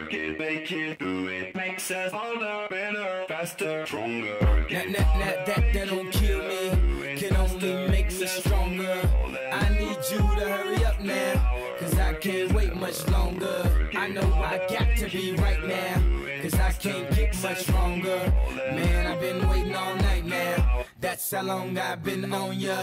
Work it, make it, do it. Makes us harder, better, faster, stronger. That don't kill me, can only make me stronger. I need you to hurry up now, cause I can't wait much longer. I know I got to be right now, cause I can't get much stronger. Man, I've been waiting all night now, that's how long I've been on ya.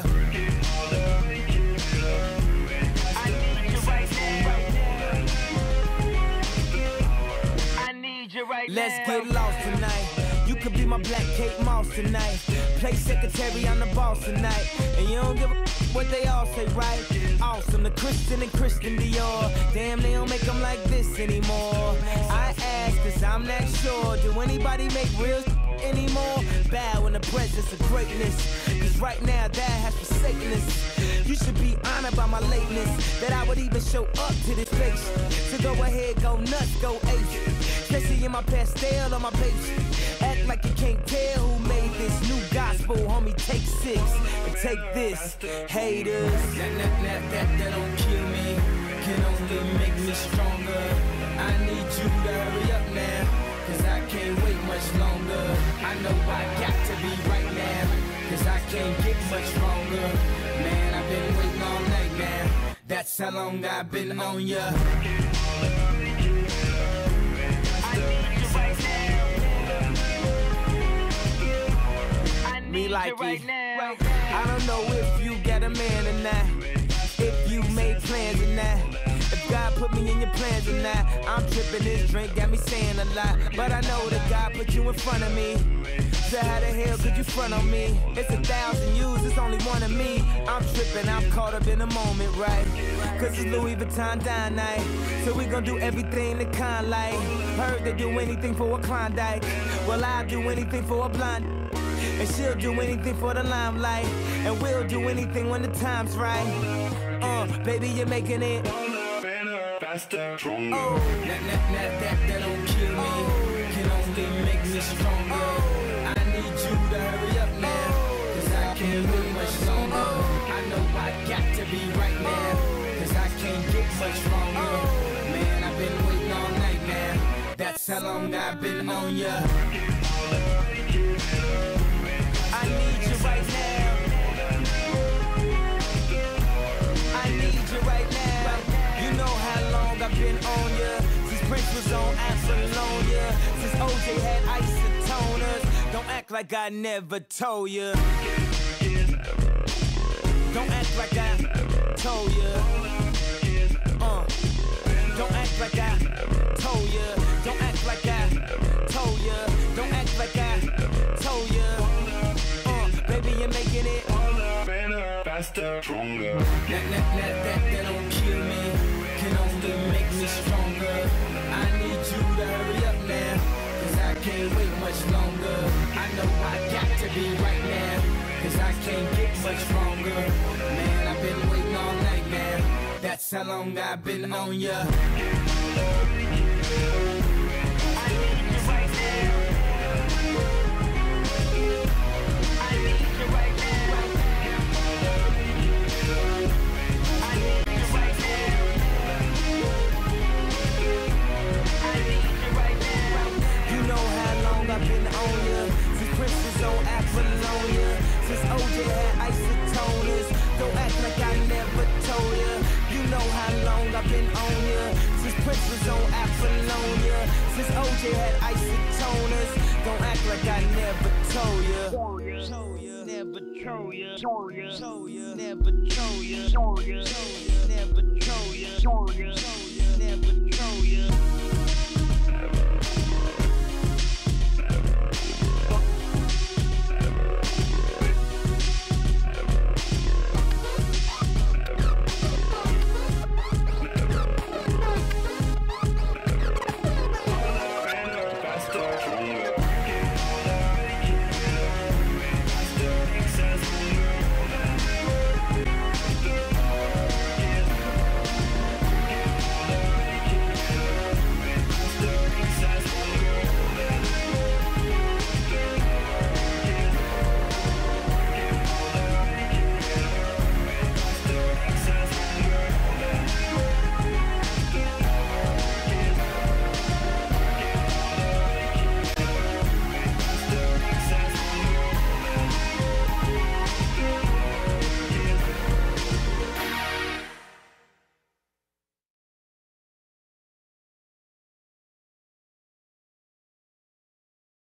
Let's get lost tonight. You could be my black Kate Moss tonight. Play secretary, I'm the boss tonight. And you don't give a what they all say, right? Awesome, the Christian and Christian Dior. Damn, they don't make them like this anymore. I ask, cause I'm not sure. Do anybody make real anymore? Bow in the presence of greatness, cause right now that has forsaken us. You should be honored by my lateness, that I would even show up to this place. So go ahead, go nuts, go ace. Especially in my pastel on my page. Act like you can't tell who made this new gospel, homie. Take 6 and take this, haters. That don't kill me, can only make me stronger. I need you to hurry up now, cause I can't wait much longer. I know I got to be right now, cause I can't get much stronger. Man, I've been waiting all night now, that's how long I've been on ya. Me like it. I don't know if you got a man or not, if you made plans or not, if God put me in your plans or not. I'm tripping, this drink got me saying a lot, but I know that God put you in front of me. So how the hell could you front on me? It's 1,000 yous, it's only one of me. I'm tripping, I'm caught up in the moment, right? Cause it's Louis Vuitton dine night, so we gon' do everything the kind like. Heard they do anything for a Klondike, well I'll do anything for a blonde. And she'll do anything for the limelight, and we'll do anything when the time's right. Baby, you're making it Better, faster, stronger. That don't kill me, can only make me stronger. I need you to hurry up now, cause I can't wait much longer. I know I got to be right now, cause I can't get much stronger. Man, I've been waiting all night now, that's how long I've been on ya. I need you right now, I need you right now. You know how long I've been on ya, since Prince was on Apollonia, since OJ had isotoners. Don't act like I never told ya, don't act like I told ya. Don't act like I told ya, don't act like I told ya, don't act like I told ya. Baby, you're making it better, faster, stronger. That don't kill me, can only make me stronger. I need you to hurry up now, cause I can't wait much longer. I know I got to be right now, cause I can't get much stronger. Man, I've been waiting all night now, that's how long I've been on ya. I need you right now, I need you right now, I need you right now, I need you right now. You know how long I've been on ya, since Prince was on Apollonia, since OJ had isotoners. Don't act like I never told ya. You know how long I've been on ya, since Prince was on Apollonia, since OJ had isotoners. Don't act like I never told ya. Never told ya. Never told ya. Never told ya. Never told ya.